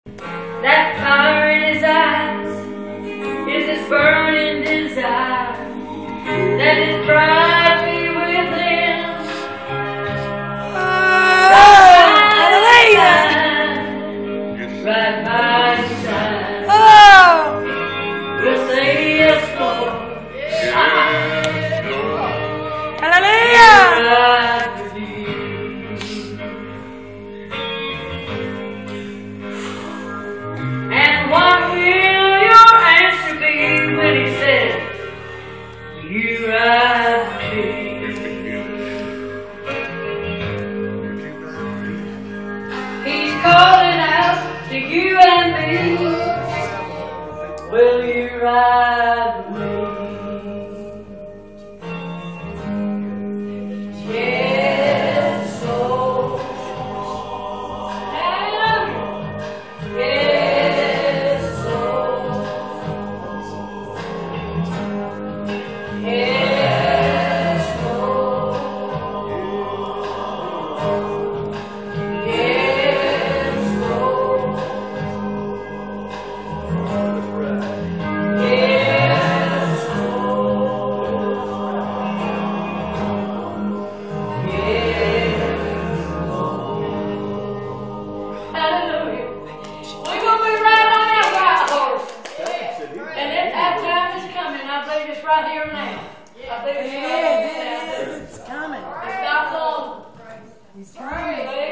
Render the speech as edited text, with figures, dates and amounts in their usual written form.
That fire in his eyes is his burning desire that his bride be with him. Hallelujah! Right by his side. Oh! We'll say yes, Lord. Hallelujah! Right with you. And what will your answer be when he says, you ride with me? He's calling out to you and me. Will you ride with me? Yes, Lord. Hallelujah. Yes, Lord. Yes, Lord. Yes, Lord. Yes, hallelujah. We're going to be right on that white horse. And that time is coming. I believe it's right here now. I believe it's right here now. It's coming. It's not long. He's coming.